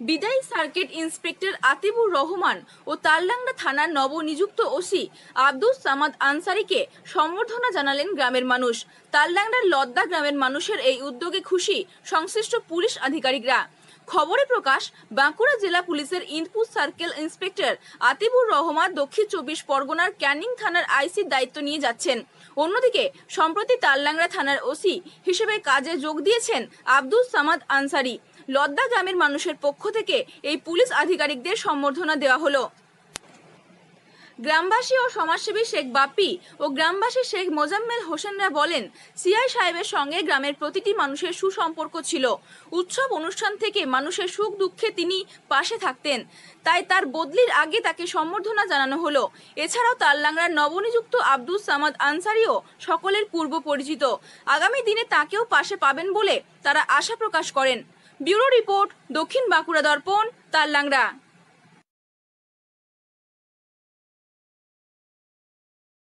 বিদায়ী circuit inspector Atibur Rahman ও তালডাংরা থানার নবনিযুক্ত ওসি আব্দুস সামাদ আনসারিকে সম্বর্ধনা জানালেন গ্রামের মানুষ। তালডাংরার লদ্দা গ্রামের মানুষের এই উদ্যোগে খুশি সংশ্লিষ্ট পুলিশ আধিকারিকরা। খবরে প্রকাশ, বাঁকুড়া জেলা পুলিশের ইন্দপুর সার্কেল ইন্সপেক্টর আতিবুর রহমান দক্ষিণ 24 পরগনার ক্যানিং থানার আইসির দায়িত্ব নিয়ে যাচ্ছেন। অন্যদিকে সম্প্রতি তালডাংরা থানার ওসি হিসেবে কাজে যোগ দিয়েছেন আব্দুস সামাদ আনসারি। লদ্দা গ্রামের মানুষের পক্ষ থেকে এই পুলিশ আধিকারিকদের সম্বর্ধনা দেওয়া হলো। গ্রামবাসী ও সমাজসেবী শেখ বাপ্পি ও গ্রামবাসী শেখ মোজাম্মেল হোসেনরা বলেন, সিআই সাহেবের সঙ্গে গ্রামের প্রতিটি মানুষের সুসম্পর্ক ছিল। উৎসব অনুষ্ঠান থেকে মানুষের সুখ দুঃখে তিনি পাশে থাকতেন, তাই তার বদলির আগে তাকে সম্বর্ধনা জানানো হলো। এছাড়াও তালডাংরার নবনিযুক্ত আব্দুস সামাদ আনসারিও সকলের পূর্ব পরিচিত। আগামী দিনে তাকেও পাশে পাবেন বলে তারা আশা প্রকাশ করেন। ব্যুরো রিপোর্ট, দক্ষিণ বাঁকুড়া দর্পণ, তালডাংরা।